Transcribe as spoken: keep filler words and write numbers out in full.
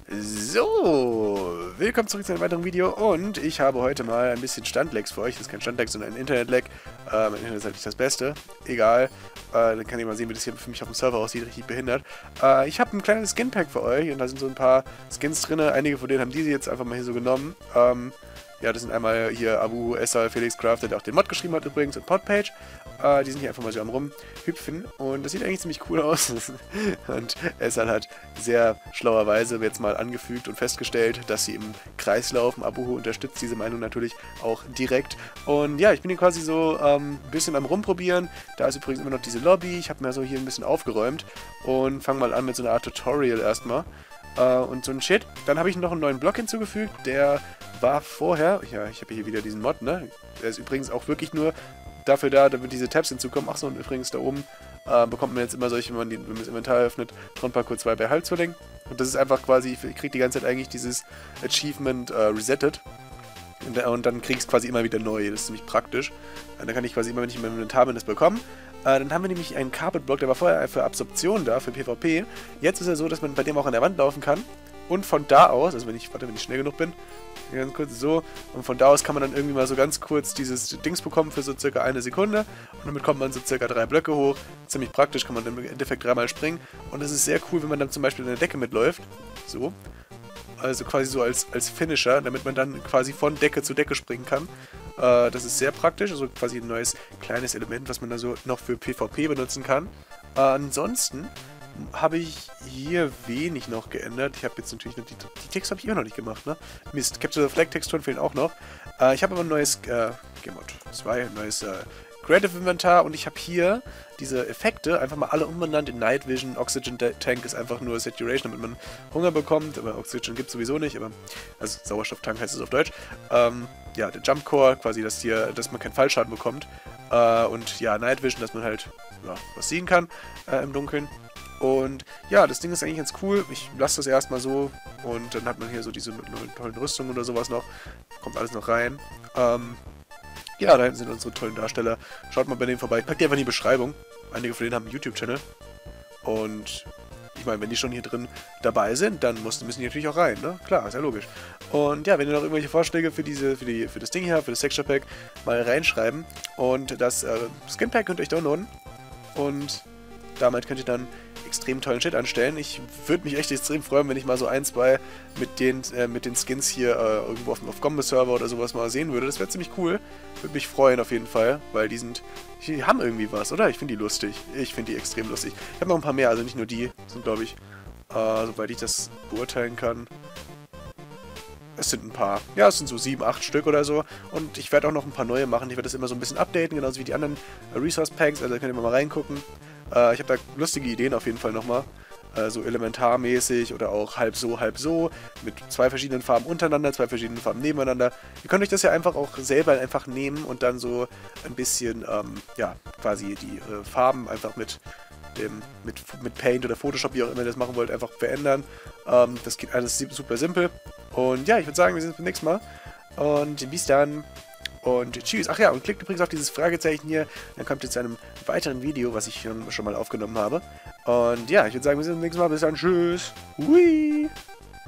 So, willkommen zurück zu einem weiteren Video und ich habe heute mal ein bisschen Standlags für euch. Das ist kein Standlag, sondern ein Internet-Lag. Äh, mein Internet ist halt nicht das Beste. Egal, äh, dann kann ich mal sehen, wie das hier für mich auf dem Server aussieht, richtig behindert. Äh, ich habe ein kleines Skin-Pack für euch und da sind so ein paar Skins drin. Einige von denen haben diese jetzt einfach mal hier so genommen. Ähm, ja, das sind einmal hier Abu, Essal, Felix Craft, der auch den Mod geschrieben hat übrigens, und Podpage. Äh, die sind hier einfach mal so am rumhüpfen und das sieht eigentlich ziemlich cool aus. Und Essal hat sehr schlauerweise jetzt mal angefügt und festgestellt, dass sie im Kreis laufen. Abu unterstützt diese Meinung natürlich auch direkt. Und ja, ich bin hier quasi so ähm, ein bisschen am Rumprobieren. Da ist übrigens immer noch diese Lobby. Ich habe mir so hier ein bisschen aufgeräumt und fange mal an mit so einer Art Tutorial erstmal. Uh, und so ein Shit. Dann habe ich noch einen neuen Block hinzugefügt, der war vorher, ja, ich habe hier wieder diesen Mod, ne? Der ist übrigens auch wirklich nur dafür da, damit diese Tabs hinzukommen. Achso, und übrigens da oben uh, bekommt man jetzt immer solche, wenn man, die, wenn man das Inventar öffnet, Tronparkour zwei bei Halbzwilling. Und das ist einfach quasi, ich kriege die ganze Zeit eigentlich dieses Achievement uh, resettet. Und, und dann kriege ich es quasi immer wieder neu. Das ist ziemlich praktisch. Und dann kann ich quasi immer, wenn ich in meinem Inventar bin, das bekommen. Äh, dann haben wir nämlich einen Carpet-Block, der war vorher für Absorption da, für PvP. Jetzt ist er so, dass man bei dem auch an der Wand laufen kann. Und von da aus, also wenn ich, warte, wenn ich schnell genug bin, ganz kurz so, und von da aus kann man dann irgendwie mal so ganz kurz dieses Dings bekommen für so circa eine Sekunde. Und damit kommt man so circa drei Blöcke hoch. Ziemlich praktisch, kann man dann im Endeffekt dreimal springen. Und das ist sehr cool, wenn man dann zum Beispiel in der Decke mitläuft. So. Also quasi so als, als Finisher, damit man dann quasi von Decke zu Decke springen kann. Äh, das ist sehr praktisch, also quasi ein neues kleines Element, was man da so noch für PvP benutzen kann. Äh, ansonsten habe ich hier wenig noch geändert. Ich habe jetzt natürlich noch die, die Texte habe ich immer noch nicht gemacht, ne? Mist, Capture the Flag Texturen fehlen auch noch. Äh, ich habe aber ein neues äh, Gmod zwei, ein neues äh, Creative Inventar und ich habe hier diese Effekte einfach mal alle umbenannt in Night Vision. Oxygen Tank ist einfach nur Saturation, damit man Hunger bekommt, aber Oxygen gibt es sowieso nicht, aber also Sauerstofftank heißt es auf Deutsch. Ähm, ja, der Jump Core, quasi, dass hier, dass man keinen Fallschaden bekommt. Äh, und ja, Night Vision, dass man halt ja, was sehen kann äh, im Dunkeln. Und ja, das Ding ist eigentlich ganz cool. Ich lasse das erstmal so und dann hat man hier so diese tollen Rüstungen oder sowas noch. Kommt alles noch rein. Ähm, Ja, da hinten sind unsere tollen Darsteller. Schaut mal bei denen vorbei. Packt die einfach in die Beschreibung. Einige von denen haben einen YouTube-Channel. Und ich meine, wenn die schon hier drin dabei sind, dann müssen die natürlich auch rein, ne? Klar, ist ja logisch. Und ja, wenn ihr noch irgendwelche Vorschläge für diese, für die, für das Ding hier, für das Texture Pack, mal reinschreiben. Und das äh, Skin Pack könnt ihr euch downloaden. Und damit könnt ihr dann extrem tollen Shit anstellen. Ich würde mich echt extrem freuen, wenn ich mal so ein, zwei mit den, äh, mit den Skins hier äh, irgendwo auf dem Combo-Server oder sowas mal sehen würde. Das wäre ziemlich cool. Würde mich freuen auf jeden Fall, weil die sind, die haben irgendwie was, oder? Ich finde die lustig. Ich finde die extrem lustig. Ich habe noch ein paar mehr, also nicht nur die. Das sind, glaube ich, äh, soweit ich das beurteilen kann, es sind ein paar. Ja, es sind so sieben, acht Stück oder so. Und ich werde auch noch ein paar neue machen. Ich werde das immer so ein bisschen updaten, genauso wie die anderen äh, Resource Packs. Also da könnt ihr mal reingucken. Äh, ich habe da lustige Ideen auf jeden Fall nochmal. Äh, so elementarmäßig oder auch halb so, halb so. Mit zwei verschiedenen Farben untereinander, zwei verschiedenen Farben nebeneinander. Ihr könnt euch das ja einfach auch selber einfach nehmen und dann so ein bisschen, ähm, ja, quasi die äh, Farben einfach mit dem, mit, mit Paint oder Photoshop, wie auch immer ihr das machen wollt, einfach verändern. Ähm, das geht alles super simpel. Und ja, ich würde sagen, wir sehen uns beim nächsten Mal. Und bis dann. Und tschüss. Ach ja, und klickt übrigens auf dieses Fragezeichen hier. Dann kommt ihr zu einem weiteren Video, was ich schon mal aufgenommen habe. Und ja, ich würde sagen, wir sehen uns beim nächsten Mal. Bis dann. Tschüss. Hui.